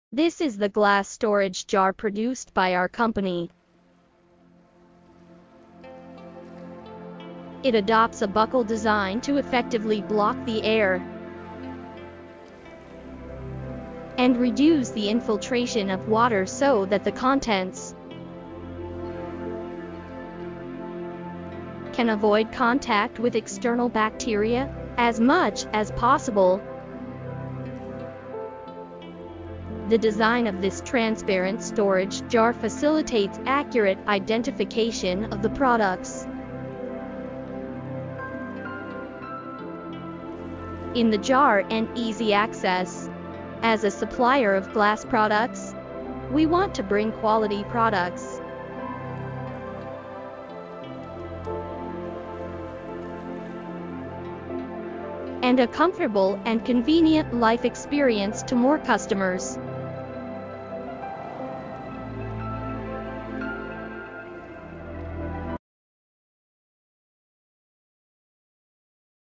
This is the glass storage jar produced by our company. It adopts a buckle design to effectively block the air and reduce the infiltration of water so that the contents can avoid contact with external bacteria as much as possible. The design of this transparent storage jar facilitates accurate identification of the products in the jar and easy access. As a supplier of glass products, we want to bring quality products and a comfortable and convenient life experience to more customers.